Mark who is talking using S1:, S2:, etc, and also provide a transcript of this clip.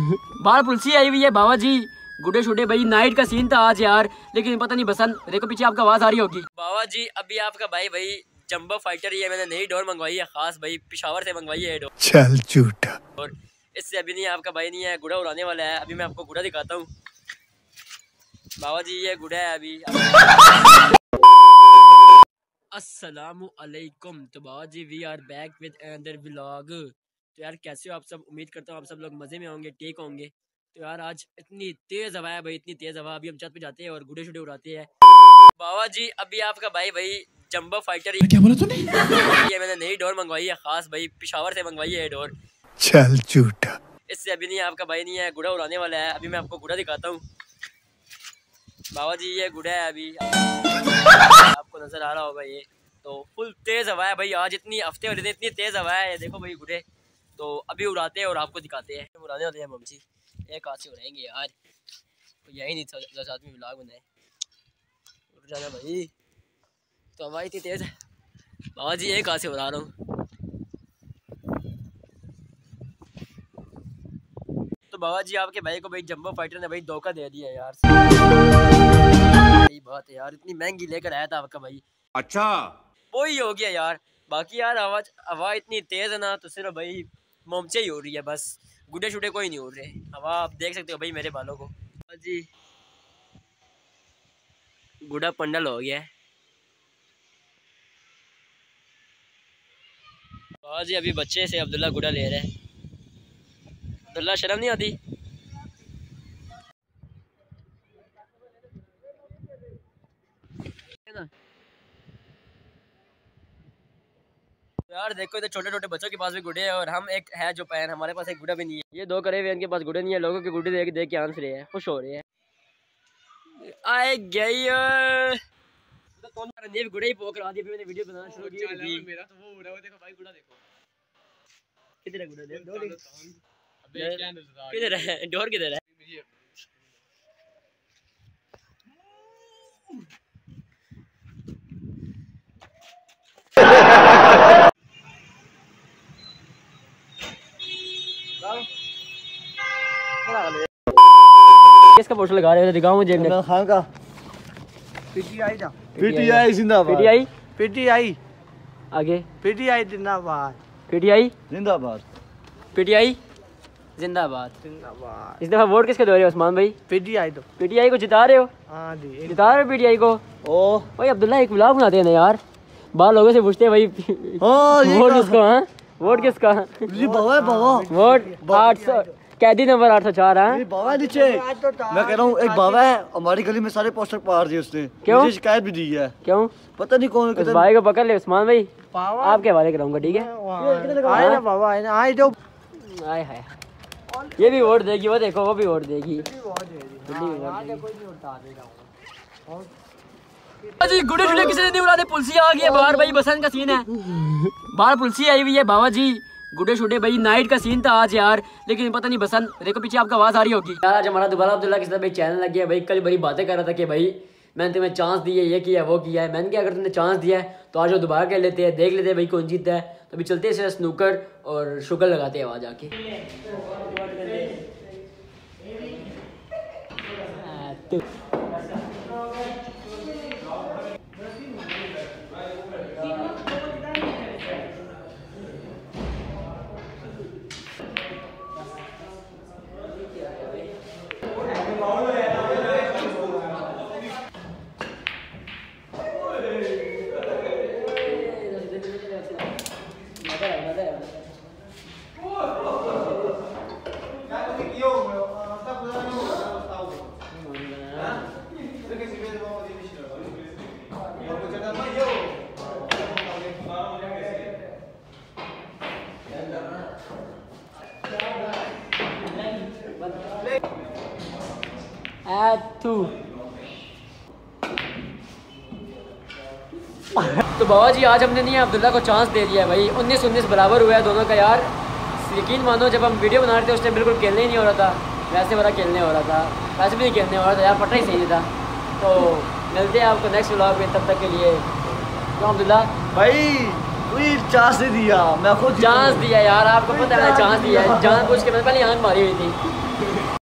S1: बाहर पुलिस आई हुई है बाबा जी। गुडे शुडे भाई, नाइट का सीन था आज यार, लेकिन पता नहीं बसंत, देखो पीछे आपका आवाज आ रही होगी। बाबा जी अभी आपका भाई जंबो फाइटर ही है, मैंने नई डोर मंगवाई है, खास भाई पेशावर से मंगवाई है डोर।
S2: चल झूठा।
S1: और इससे अभी नहीं, आपका भाई नहीं है, गुड़ा उड़ाने वाला है। अभी मैं आपको गुड़ा दिखाता हूँ। बाबा जी ये गुड़ा है अभी। अस्सलामु अलैकुम। तो बाबा जी we are back with another vlog. तो यार कैसे हो आप सब, उम्मीद करता हूँ आप सब लोग मजे में होंगे, ठीक होंगे। तो यार आज इतनी तेज हवा है भाई, इतनी तेज हवा। अभी हम छत पे जाते हैं और गुडे शुडे उड़ाते हैं। बाबा जी अभी आपका भाई जंबो फाइटर ही,
S2: क्या बोला तूने?
S1: ये मैंने नई डोर मंगवाई है, खास भाई पेशावर से मंगवाई है डोर।
S2: चल झूठा।
S1: इससे अभी नहीं, आपका भाई नहीं है, गुड़ा उड़ाने वाला है। अभी मैं आपको गुड़ा दिखाता हूँ। बाबा जी ये गुड़ा है अभी, आपको नजर आ रहा होगा ये। तो फुल तेज हवा है भाई आज, इतनी हफ्ते वाले दिन इतनी तेज हवा है, देखो भाई गुड़े। तो अभी उड़ाते हैं और आपको दिखाते हैं। उड़ाने वाले हैं मम्मी, एक हाथ से उड़ाएंगे यार, तो यही नहीं था दस आदमी व्लॉग बनाए। उड़ जाना भाई, तो हवा इतनी तेज है बाबा जी, एक हाथ से उड़ा रहा हूँ। तो बाबा जी आपके भाई को भाई जंबो फाइटर ने भाई धोखा दे दिया यार। सही बात है यार, इतनी महंगी लेकर आया था आपका भाई।
S3: अच्छा
S1: वही हो गया यार। बाकी यार हवा इतनी तेज है ना, तो सिर्फ भाई मोमचे ही हो रही है बस, गुड्डे शुडे कोई नहीं उड़ रहे। हवा आप देख सकते हो भाई मेरे बालों को। जी गुड्डा पंडल हो गया है जी। अभी बच्चे से अब्दुल्ला गुड्डा ले रहे हैं। अब्दुल्ला शर्म नहीं आती? यार देखो इधर छोटे छोटे बच्चों के पास भी गुड्डे है, और हम एक है जो पैन, हमारे पास एक गुड्डा भी नहीं है। ये दो करे हुए इनके पास गुड्डे नहीं है। लोगों के गुड्डे देख देख के हंस रहे हैं, खुश हो रहे हैं। आए गई नीव गुड़े ही पोक रहा थी, मैंने वीडियो बनाना शुरू की थी। मेरा तो वो उड़ा हुआ, देखो भाई गुड़ा देखो किधर है, गुड़ा किधर है, डोर किधर है? किसका पोस्टर लगा रहे हो, दिखाओ मुझे। इमरान खान का।
S4: पीटीआई था।
S2: पीटीआई जिंदाबाद।
S1: पीटीआई
S4: पीटीआई
S1: आगे,
S4: पीटीआई जिंदाबाद।
S1: पीटीआई
S2: जिंदाबाद।
S1: पीटीआई जिंदाबाद।
S4: जिंदाबाद।
S1: इस दफा वोट किसके दे रहे हो उस्मान भाई?
S4: पीटीआई तो
S1: पीटीआई को जिता रहे हो?
S4: हाँ जी
S1: जिता रहे हो पीटीआई को।
S2: ओ
S1: भाई अब्दुल्ला एक व्लॉग बनाते हैं ना यार, बाहर लोगों से पूछते हैं भाई वोट किसको? हाँ वोट किसका? वोट 800 कैदी नंबर 804 है।
S2: बाबा नीचे मैं कह रहा हूँ, एक बाबा है हमारी गली में, सारे पोस्टर फाड़ दिए उसने।
S1: क्यों?
S2: मुझे शिकायत भी दी है।
S1: क्यों?
S2: पता नहीं कौन।
S1: उस भाई को पकड़ ले उस्मान भाई, आपके हवाले कराऊंगा, ठीक है?
S4: आए ना बाबा, आए ना, आए जो
S1: आए हाय, ये भी वोट देगी, वो देखो वो भी वोट देगी। जी गुडे शुडे किसी ने नहीं उड़ाते, पुलिस आ गई है बाहर भाई, बसंत का सीन है, बाहर पुलिस आई हुई है बाबा जी। गुडे शुडे भाई, नाइट का सीन था आज यार, लेकिन पता नहीं बसंत, देखो पीछे आपका आवाज आ रही होगी यार। आज हमारा दोबारा अब्दुल्ला के साथ भाई चैनल लग गया भाई। कल बड़ी बातें कर रहा था कि भाई मैंने तुम्हें चांस दी है, ये किया वो किया है। मैंने क्या, अगर तुमने चांस दिया है तो आज वो दोबारा कर लेते हैं, देख लेते हैं भाई कौन जीतता है। तो अभी चलते हैं स्नूकर और शुगर लगाते हैं आवाज आके। तो बाबा जी आज हमने नहीं अब्दुल्ला को चांस दे दिया है भाई। 19-19 बराबर हुआ है दोनों का यार। यकीन मानो जब हम वीडियो बना रहे थे उस टाइम बिल्कुल खेलने ही नहीं हो रहा था, वैसे वाला खेलने हो रहा था, वैसे भी नहीं खेलने हो रहा था यार, पता ही सही नहीं था। तो मिलते हैं आपको नेक्स्ट व्लॉग में, तब तक के लिए। क्यों अब्दुल्ला
S2: भाई कोई चांस नहीं दिया, मैं खुद
S1: चांस दिया यार, आपको पता है चांस दिया है, जानबूझ के मैंने पहले आंख मारी हुई थी।
S4: है